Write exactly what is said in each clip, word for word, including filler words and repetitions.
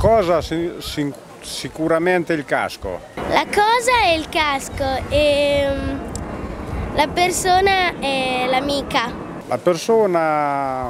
cosa si, si, sicuramente il casco. La cosa è il casco e la persona è l'amica. La persona,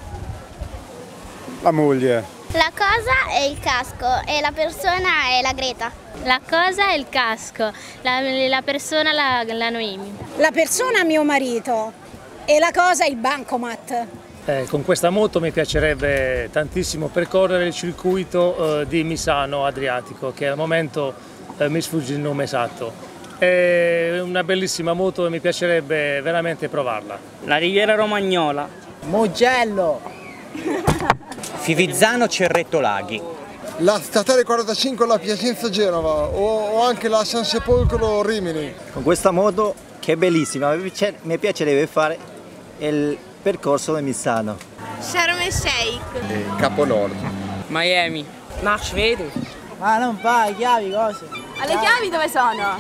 la moglie. La cosa è il casco e la persona è la Greta. La cosa è il casco, la, la persona la, la Noemi. La persona mio marito e la cosa è il bancomat. Eh, con questa moto mi piacerebbe tantissimo percorrere il circuito eh, di Misano Adriatico, che al momento eh, mi sfugge il nome esatto. È una bellissima moto e mi piacerebbe veramente provarla. La Riviera Romagnola. Mugello. Fivizzano Cerreto Laghi. La statale quarantacinque la Piacenza Genova o, o anche la San Sepolcro Rimini. Con questa moto che è bellissima, mi piacerebbe fare il percorso di Misano. Sharm el Sheikh. Eh, Capo Nord. Miami. Nashville. Ma non fa, le chiavi cose. Ma le chiavi dove sono?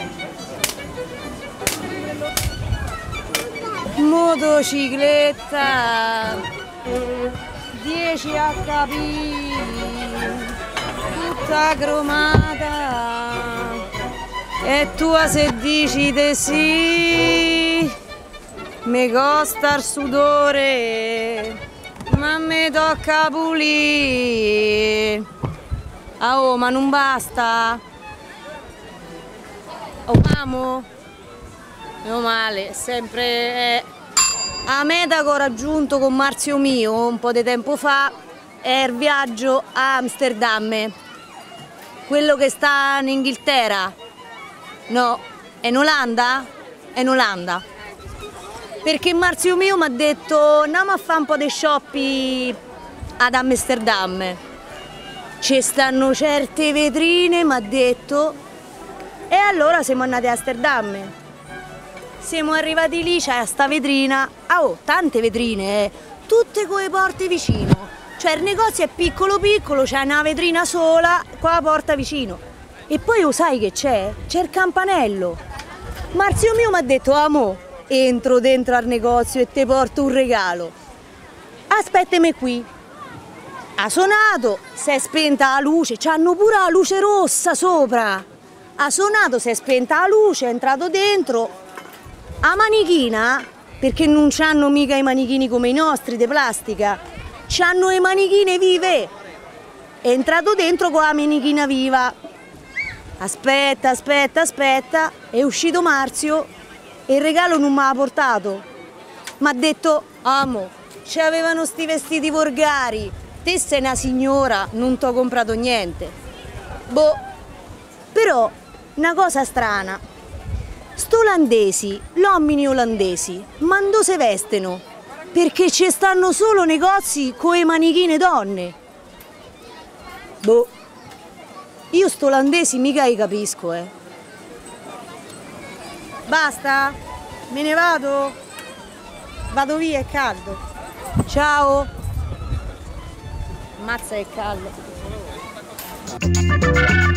Motocicletta dieci acca pi, tutta cromata, e tu se dici di sì mi costa il sudore, ma mi tocca pulire. Ah, oh, ma non basta? Oh, amo? Meno male, sempre eh. La meta che ho raggiunto con Marzio mio un po' di tempo fa è il viaggio a Amsterdam, quello che sta in Inghilterra. No, è in Olanda? È in Olanda. Perché Marzio mio mi ha detto andiamo a fare un po' di shopping ad Amsterdam. Ci stanno certe vetrine, mi ha detto, e allora siamo andati a Amsterdam. Siamo arrivati lì, c'è sta vetrina, ah, oh, tante vetrine, eh, tutte con le porte vicino. Cioè il negozio è piccolo piccolo, c'è una vetrina sola, qua la porta vicino. E poi lo sai che c'è? C'è il campanello. Marzio mio mi ha detto, amo, entro dentro al negozio e ti porto un regalo. Aspettami qui. Ha suonato, si è spenta la luce, c'hanno pure la luce rossa sopra. Ha suonato, si è spenta la luce, è entrato dentro. A manichina, perché non c'hanno mica i manichini come i nostri di plastica, c'hanno le manichine vive. È entrato dentro con la manichina viva. Aspetta, aspetta, aspetta, è uscito Marzio e il regalo non mi ha portato. Mi ha detto, amo, ci avevano sti vestiti volgari, te sei una signora, non t'ho comprato niente. Boh, però una cosa strana. Sto olandesi, l'uomini olandesi, ma non se vestono, perché ci stanno solo negozi con le manichine donne. Boh, io sto olandesi mica li capisco, eh. Basta? Me ne vado? Vado via, è caldo. Ciao. Mazza, è caldo.